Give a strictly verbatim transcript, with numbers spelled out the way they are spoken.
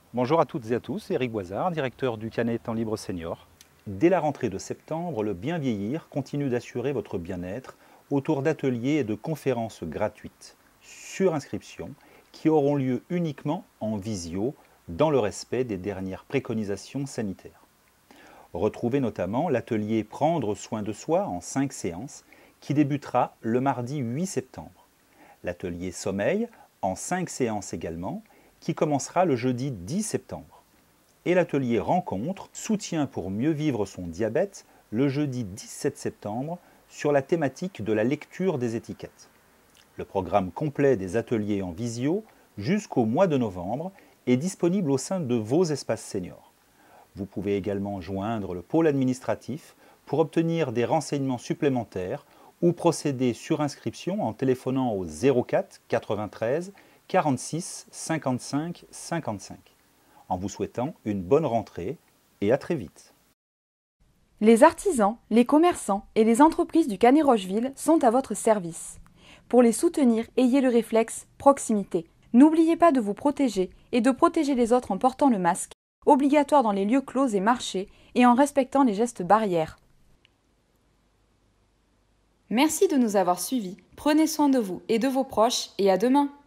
Bonjour à toutes et à tous, Éric Boisard, directeur du Canet Temps Libre Senior. Dès la rentrée de septembre, le Bien Vieillir continue d'assurer votre bien-être autour d'ateliers et de conférences gratuites, sur inscription, qui auront lieu uniquement en visio, dans le respect des dernières préconisations sanitaires. Retrouvez notamment l'atelier Prendre soin de soi en cinq séances, qui débutera le mardi huit septembre. L'atelier Sommeil en cinq séances également, qui commencera le jeudi dix septembre. Et l'atelier Rencontre, soutien pour mieux vivre son diabète, le jeudi dix-sept septembre, sur la thématique de la lecture des étiquettes. Le programme complet des ateliers en visio jusqu'au mois de novembre est disponible au sein de vos espaces seniors. Vous pouvez également joindre le pôle administratif pour obtenir des renseignements supplémentaires ou procéder sur inscription en téléphonant au zéro quatre quatre-vingt-treize quarante-six cinquante-cinq cinquante-cinq. En vous souhaitant une bonne rentrée et à très vite. Les artisans, les commerçants et les entreprises du Canet Rocheville sont à votre service. Pour les soutenir, ayez le réflexe proximité. N'oubliez pas de vous protéger et de protéger les autres en portant le masque, obligatoire dans les lieux clos et marchés, et en respectant les gestes barrières. Merci de nous avoir suivis, prenez soin de vous et de vos proches, et à demain!